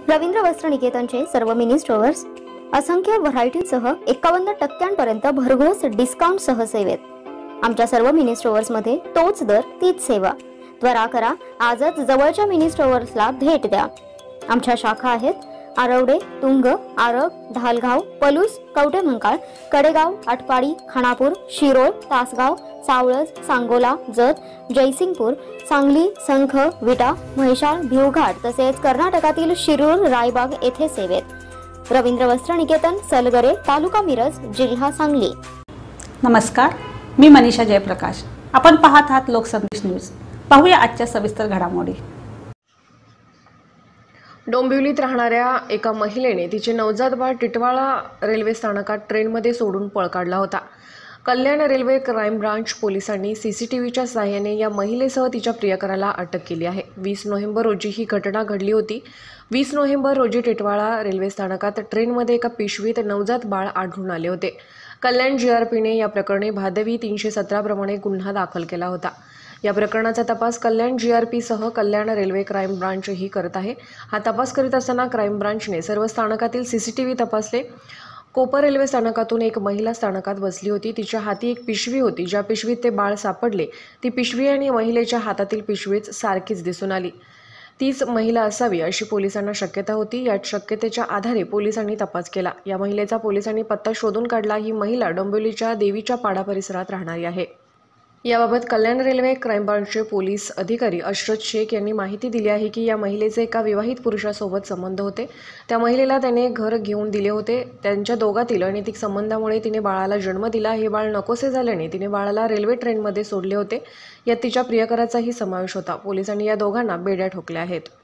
रवींद्र वस्त्र निकेतनचे सर्व mini stores असंख्य व्हरायटीसह 51% भरघोस डिस्काउंट सह सेवेत। आमच्या सर्व मिनी स्टोअर्स मध्ये तोच दर तीच सेवा। त्वरा करा, आजच जवळच्या मिनी स्टोअर्सला भेट द्या। आमच्या शाखा आहेत आरवडे, तुंग, आरग, धालगाव, पलूस, कवठेमंकाळ, कडेगाव, आटपाडी, खानापूर, शिरोळ, तासगाव, सावळज, सांगोला, जत, जयसिंगपूर, सांगली, संख, विटा, म्हैसाळ, भिवघाट तसेच कर्नाटकातील शिरूर, रायबाग येथे सेवेत। रवींद्र वस्त्र निकेतन, सलगरे, तालुका मिरज, जिल्हा सांगली। नमस्कार, मी मनीषा जयप्रकाश। आपण पाहत आहात लोकसंदेश न्यूज। पाहूया आजच्या सविस्तर घडामोडी। डोंबिवलीत राहणाऱ्या एका महिलेने तिचे नवजात बाळ टिटवाळा रेल्वे स्थानकात ट्रेनमध्ये सोडून पळ काढला होता। कल्याण रेल्वे क्राईम ब्रांच पोलिसांनी सीसीटीव्हीच्या सहाय्याने या महिलेसह तिच्या प्रियकराला अटक केली आहे। 20 नोव्हेंबर रोजी ही घटना घडली होती। 20 नोव्हेंबर रोजी टिटवाळा रेल्वे स्थानकात ट्रेनमध्ये एका पिशवीत नवजात बाळ आढळून आले होते। कल्याण जीआरपीने या प्रकरणी भादवी 317 प्रमाणे गुन्हा दाखल केला होता। या प्रकरणाचा तपास कल्याण जीआरपीसह कल्याण रेल्वे क्राईम ब्रांच ही करत आहे। हा तपास करीत असताना क्राईम ब्रांचने सर्व स्थानकातील सीसीटीव्ही तपासले। कोपर रेल्वे स्थानकातून एक महिला स्थानकात बसली होती। तिच्या हाती एक पिशवी होती, ज्या पिशवीत ते बाळ सापडले ती पिशवी आणि महिलेच्या हातातील पिशवीच सारखीच दिसून आली। तीच महिला असावी अशी पोलिसांना शक्यता होती। या शक्यतेच्या आधारे पोलिसांनी तपास केला। या महिलेचा पोलिसांनी पत्ता शोधून काढला। ही महिला डोंबिवलीच्या देवीच्या पाडा परिसरात राहणारी आहे। याबाबत कल्याण रेल्वे क्राईम ब्रांचचे पोलीस अधिकारी अशरत शेख यांनी माहिती दिली आहे की या महिलेचे एका विवाहित पुरुषासोबत संबंध होते। त्या महिलेला त्याने घर घेऊन दिले होते। त्यांच्या दोघातील अनैतिक संबंधामुळे तिने बाळाला जन्म दिला। हे बाळ नकोसे झाल्याने तिने बाळाला रेल्वे ट्रेनमध्ये सोडले होते। यात तिच्या प्रियकराचाही समावेश होता। पोलिसांनी या दोघांना बेड्या ठोकल्या आहेत।